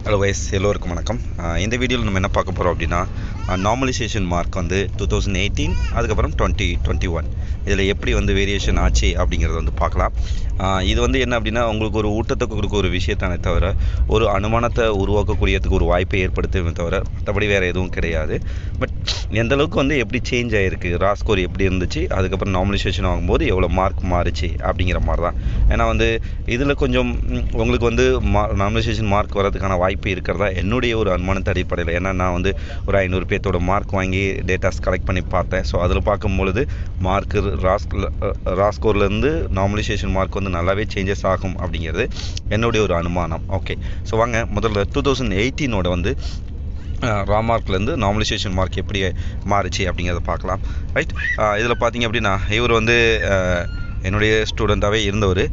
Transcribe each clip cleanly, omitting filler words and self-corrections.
Hello wise எல்லோருக்கும் வணக்கம். இந்த வீடியோவில் நம்ம என்ன பார்க்க போகிறோம் அப்படின்னா நார்மலைசேஷன் மார்க் வந்து 2018 அதுக்கப்புறம் 2021 இதில் எப்படி வந்து வேரியேஷன் ஆச்சு அப்படிங்கிறத வந்து பார்க்கலாம். இது வந்து என்ன அப்படின்னா உங்களுக்கு ஒரு ஊட்டத்தை கொடுக்க ஒரு விஷயத்தானே தவிர ஒரு அனுமானத்தை உருவாக்கக்கூடியதுக்கு ஒரு வாய்ப்பை ஏற்படுத்துமே தவிர மற்றபடி வேறு எதுவும் கிடையாது. பட் எந்தளவுக்கு வந்து எப்படி சேஞ்ச் ஆகிருக்கு, ரா ஸ்கோர் எப்படி இருந்துச்சு, அதுக்கப்புறம் நார்மலைசேஷன் ஆகும்போது எவ்வளோ மார்க் மாறுச்சு அப்படிங்கிற மாதிரி தான். ஏன்னா வந்து இதில் கொஞ்சம் உங்களுக்கு வந்து நார்மலைசேஷன் மார்க் வரதுக்கான வாய்ப்பு இருக்கிறதா என்னுடைய ஒரு அனுமானத்து அடிப்படையில். ஏன்னா நான் வந்து ஒரு 500 பேர்த்தோட மார்க் வாங்கி டேட்டாஸ் கலெக்ட் பண்ணி பார்த்தேன். ஸோ அதில் பார்க்கும்பொழுது மார்க்கு ரா ஸ்கோர்லேருந்து நார்மலைசேஷன் மார்க் வந்து நல்லாவே சேஞ்சஸ் ஆகும் அப்படிங்கிறது என்னுடைய ஒரு அனுமானம். ஓகே, ஸோ வாங்க முதல்ல 2018 வந்து ரா மார்க்லேருந்து நார்மலைசேஷன் மார்க் எப்படி மாறுச்சு அப்படிங்கிறத பார்க்கலாம். ரைட், இதில் பார்த்தீங்க அப்படின்னா இவர் வந்து என்னுடைய ஸ்டூடெண்ட்டாகவே இருந்தவர்.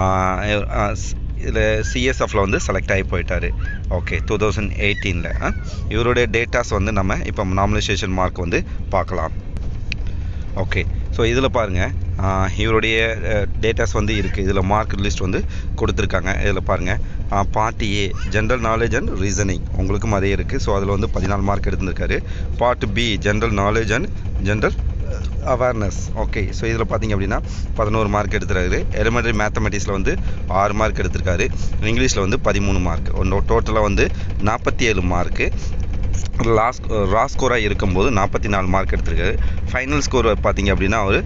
இதில் சிஎஸ்எஃப்பில் வந்து செலக்ட் ஆகி போயிட்டார். ஓகே, 2018 இவருடைய டேட்டாஸ் வந்து நம்ம இப்போ நார்மலைசேஷன் மார்க் வந்து பார்க்கலாம். ஓகே, ஸோ இதில் பாருங்கள் இவருடைய டேட்டாஸ் வந்து இருக்குது. இதில் மார்க் லிஸ்ட் வந்து கொடுத்துருக்காங்க. இதில் பாருங்கள் part A general knowledge and reasoning உங்களுக்கும் அதே இருக்குது. ஸோ அதில் வந்து 14 மார்க் எடுத்துருக்காரு. Part B general knowledge and general awareness. Okay, so இதில் பார்த்தீங்க அப்படின்னா 11 மார்க் எடுத்துருக்காரு. எலிமெண்ட்ரி மேத்தமெட்டிக்ஸில் வந்து 6 மார்க் எடுத்திருக்காரு. இங்கிலீஷில் வந்து 13 மார்க். டோட்டலாக வந்து 47 மார்க்கு. ரா ஸ்கோராக இருக்கும்போது 44 மார்க் எடுத்திருக்காரு. ஃபைனல் ஸ்கோர் பார்த்தீங்க அப்படின்னா ஒரு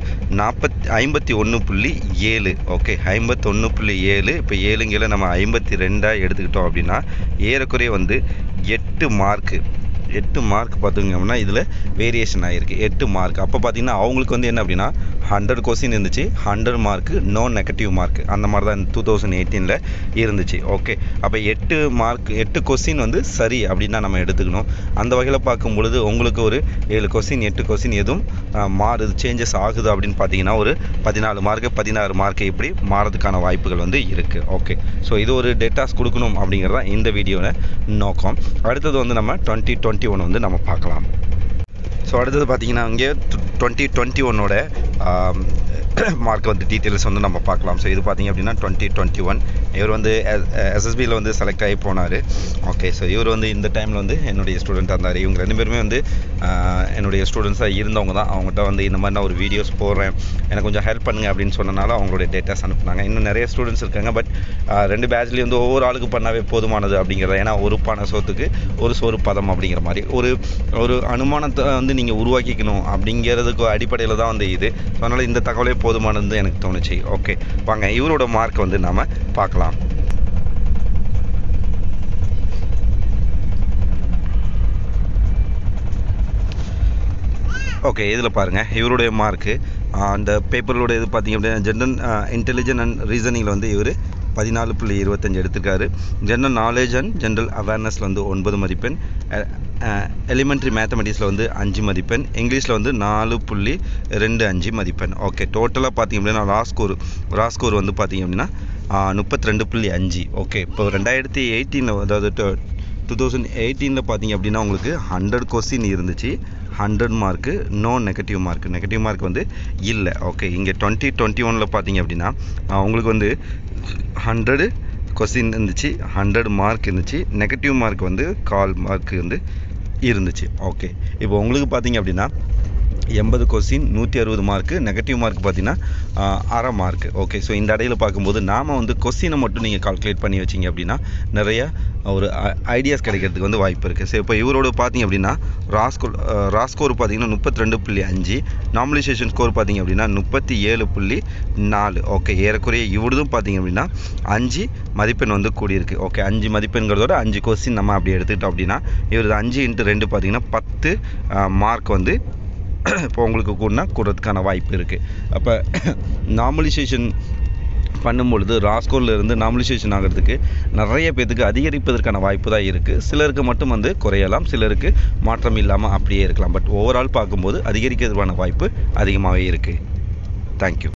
51.7. ஓகே, 51.7. இப்போ 7ங்கில் நம்ம 52 எடுத்துக்கிட்டோம் அப்படின்னா ஏறக்குறைய வந்து 8 மார்க் பார்த்துங்க அப்படின்னா இதில் வேரியேஷன் ஆகிருக்கு 8 மார்க். அப்போ பார்த்தீங்கன்னா அவங்களுக்கு வந்து என்ன அப்படின்னா 100 கொஸ்டின் இருந்துச்சு, 100 மார்க்கு நோ நெகட்டிவ் மார்க் அந்த மாதிரி தான் 2018 இருந்துச்சு. ஓகே, அப்போ 8 கொஸ்டின் வந்து சரி அப்படின்னா நம்ம எடுத்துக்கணும். அந்த வகையில் பார்க்கும் பொழுது உங்களுக்கு ஒரு 7 கொஸ்டின் 8 கொஸ்டின் எதுவும் மாறுது சேஞ்சஸ் ஆகுது அப்படின்னு பார்த்தீங்கன்னா ஒரு 14 மார்க்கு 16 மார்க்கு இப்படி மாறதுக்கான வாய்ப்புகள் வந்து இருக்குது. ஓகே, ஸோ இது ஒரு டேட்டாஸ் கொடுக்கணும் அப்படிங்கிறதா இந்த வீடியோவில் நோக்கம். அடுத்தது வந்து நம்ம 2021 வந்து நம்ம பார்க்கலாம். ஸோ அடுத்தது பார்த்தீங்கன்னா இங்கே 2021 மார்க் வந்து டீட்டெயில்ஸ் வந்து நம்ம பார்க்கலாம். ஸோ இது பார்த்தீங்க அப்படின்னா 2021 இவர் வந்து எஸ்எஸ்பியில் வந்து செலக்ட் ஆகி போனார். ஓகே, ஸோ இவர் வந்து இந்த டைமில் வந்து என்னுடைய ஸ்டூடெண்ட்டாக இருந்தார். இவங்க 2 பேருமே வந்து என்னுடைய ஸ்டூடெண்ட்ஸாக இருந்தவங்க தான். அவங்ககிட்ட வந்து இந்த மாதிரி நான் ஒரு வீடியோஸ் போடுறேன், எனக்கு கொஞ்சம் ஹெல்ப் பண்ணுங்கள் அப்படின்னு சொன்னனால அவங்களுடைய டேட்டாஸ் அனுப்புனாங்க. இன்னும் நிறைய ஸ்டூடெண்ட்ஸ் இருக்காங்க. பட் 2 பேட்ச்லேயும் வந்து ஒவ்வொரு ஆளுக்கு பண்ணாவே போதுமானது அப்படிங்கிறத. ஏன்னா ஒரு பானை சோத்துக்கு ஒரு சோறு பதம் அப்படிங்கிற மாதிரி ஒரு அனுமானத்தை வந்து நீங்கள் உருவாக்கிக்கணும் அப்படிங்கிறதுக்கு அடிப்படையில் தான் வந்து இது. ஸோ அதனால் இந்த தகவலே போதுமானது எனக்கு தோணுச்சு. ஓகே, வாங்க இவரோட மார்க் வந்து நாம் பார்க்கலாம். ஓகே, இதில் பாருங்கள் இவருடைய மார்க்கு அந்த பேப்பரோட இது பார்த்திங்க அப்படின்னா ஜென்ரல் இன்டெலிஜென்ட் அண்ட் ரீசனிங்கில் வந்து இவர் 14.25 எடுத்திருக்காரு. ஜென்ரல் நாலேஜ் அண்ட் ஜென்ரல் அவேர்னஸில் வந்து 9 மதிப்பெண். எலிமெண்ட்ரி மேத்தமெட்டிக்ஸில் வந்து 5 மதிப்பெண். இங்கிலீஷில் வந்து 4.25 மதிப்பெண். ஓகே, டோட்டலாக பார்த்திங்க அப்படின்னா ரா ஸ்கோர் வந்து பார்த்திங்க அப்படின்னா 32.5. ஓகே, இப்போ 2018 அதாவது 2018 பார்த்திங்க அப்படின்னா உங்களுக்கு 100 கொஸ்டின் இருந்துச்சு, 100 மார்க்கு நோ நெகட்டிவ் மார்க் வந்து இல்லை. ஓகே, இங்கே 2021 பார்த்திங்க அப்படின்னா உங்களுக்கு வந்து 100 கொஸ்டின் இருந்துச்சு, 100 மார்க் இருந்துச்சு, நெகட்டிவ் மார்க் வந்து 1/4 மார்க் வந்து இருந்துச்சு. ஓகே, இப்போ உங்களுக்கு பார்த்திங்க அப்படின்னா 80 கொஸ்டின் 160 மார்க்கு, நெகட்டிவ் மார்க் பார்த்தீங்கன்னா 1/2 மார்க். ஓகே, ஸோ இந்த இடையில் பார்க்கும்போது நாம் வந்து கொஸ்டினை மட்டும் நீங்கள் கால்குலேட் பண்ணி வச்சிங்க அப்படின்னா நிறைய ஒரு ஐடியாஸ் கிடைக்கிறதுக்கு வந்து வாய்ப்பு இருக்குது. ஸோ இப்போ இவரோட பார்த்தீங்க அப்படின்னா ரா ஸ்கோர் பார்த்தீங்கன்னா 32.5, நார்மலைசேஷன் ஸ்கோர் பார்த்தீங்க அப்படின்னா 37.4. ஓகே, ஏறக்குறைய இவரதும் பார்த்தீங்க அப்படின்னா 5 மதிப்பெண் வந்து கூடியிருக்கு. ஓகே, 5 மதிப்பெண்கிறதோட 5 கொஸ்டின் நம்ம அப்படி எடுத்துக்கிட்டோம் அப்படின்னா இவரது 5 × 2 பார்த்தீங்கன்னா 10 மார்க் வந்து இப்போ உங்களுக்கு கூடுறதுக்கான வாய்ப்பு இருக்குது. அப்போ நார்மலைசேஷன் பண்ணும்பொழுது ராஸ்கோர்லேருந்து நார்மலைசேஷன் ஆகிறதுக்கு நிறைய பேருக்கு அதிகரிப்பதற்கான வாய்ப்பு தான் இருக்குது. சிலருக்கு மட்டும் வந்து குறையலாம், சிலருக்கு மாற்றம் இல்லாமல் அப்படியே இருக்கலாம். பட் ஓவரால் பார்க்கும்போது அதிகரிக்கிறதுக்கான வாய்ப்பு அதிகமாகவே இருக்குது. தேங்க்யூ.